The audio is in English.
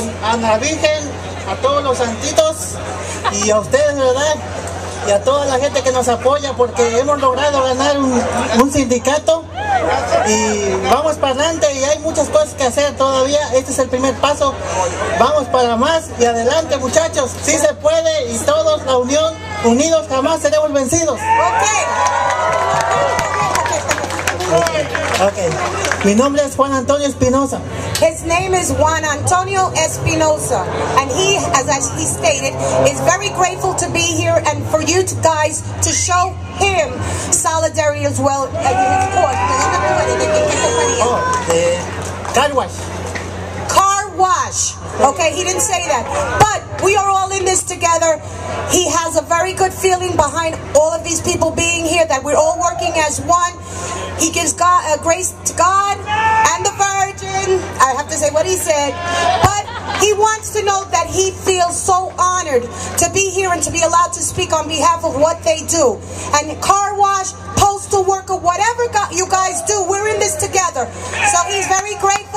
a la Virgen, a todos los santitos y a ustedes, ¿verdad? Y a toda la gente que nos apoya, porque hemos logrado ganar un sindicato y vamos para adelante y hay muchas cosas que hacer todavía. Este es el primer paso, vamos para más y adelante, muchachos, sí se puede, y todos, la unión, unidos jamás seremos vencidos. Okay. Mi nombre es Juan Antonio Espinosa. His name is Juan Antonio Espinosa, and he, as he stated, is very grateful to be here and for you guys to show him solidarity as well. Car wash. Car wash. Okay, he didn't say that, but we are all in this together. He has a very good feeling behind all of these people being here, that we're all working as one. He gives grace to God and the Virgin. I have to say what he said, but he wants to know that he feels so honored to be here and to be allowed to speak on behalf of what they do. And car wash, postal worker, whatever you guys do, we're in this together. So he's very grateful.